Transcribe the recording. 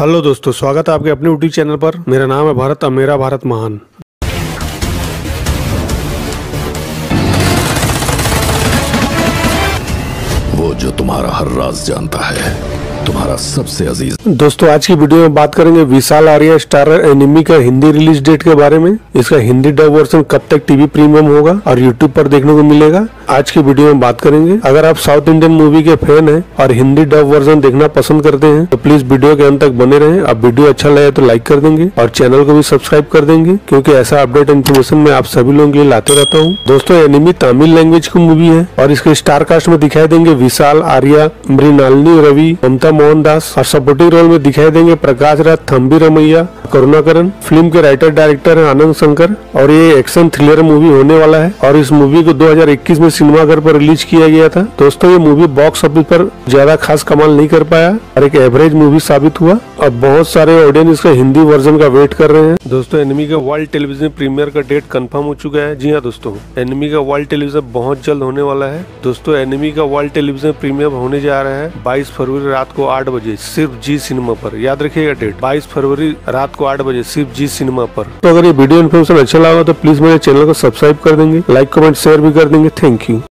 Hello दोस्तों, स्वागत है आपके अपने यूट्यूब चैनल पर। मेरा नाम है भारत, अब मेरा भारत महान। वो जो तुम्हारा हर राज जानता है, तुम्हारा सबसे अजीज। दोस्तों, आज की वीडियो में बात करेंगे विशाल आर्या स्टारर एनिमी का हिंदी रिलीज डेट के बारे में। इसका हिंदी डब वर्जन कब तक टीवी प्रीमियम होगा और यूट्यूब पर देखने को मिलेगा, आज की वीडियो में बात करेंगे। अगर आप साउथ इंडियन मूवी के फैन हैं और हिंदी डब वर्जन देखना पसंद करते हैं तो प्लीज वीडियो के अंत तक बने रहें। अब वीडियो अच्छा लगे तो लाइक कर देंगे और चैनल को भी सब्सक्राइब कर देंगे, क्योंकि ऐसा अपडेट इन्फॉर्मेशन मैं आप सभी लोगों के लिए लाते रहता हूँ। दोस्तों, एनिमी तमिल लैंग्वेज की मूवी है और इसके स्टार कास्ट में दिखाई देंगे विशाल आर्या, मृणालिनी रवि, ममता मोहन दास और सपोर्टिंग रोल में दिखाई देंगे प्रकाश राज, थम्बी रमैया, करुणाकरण। फिल्म के राइटर डायरेक्टर है आनंद शंकर और ये एक्शन थ्रिलर मूवी होने वाला है और इस मूवी को 2021 में सिनेमाघर पर रिलीज किया गया था। दोस्तों, ये मूवी बॉक्स ऑफिस पर ज्यादा खास कमाल नहीं कर पाया और एक एवरेज मूवी साबित हुआ और बहुत सारे ऑडियंस इसका हिंदी वर्जन का वेट कर रहे हैं। दोस्तों, एनिमी का वर्ल्ड टेलीविजन प्रीमियर का डेट कंफर्म हो चुका है। जी हाँ दोस्तों, एनिमी का वर्ल्ड टेलीविजन बहुत जल्द होने वाला है। दोस्तों, एनिमी का वर्ल्ड टेलीविजन प्रीमियर होने जा रहा है 22 फरवरी रात को 8 बजे सिर्फ जी सिनेमा पर। याद रखिएगा डेट, 22 फरवरी रात को 8 बजे सिर्फ जी सिनेमा पर। तो अगर ये वीडियो इन्फॉर्मेशन अच्छा लगा तो प्लीज मेरे चैनल को सब्सक्राइब कर देंगे, लाइक कमेंट शेयर भी कर देंगे। Thank you.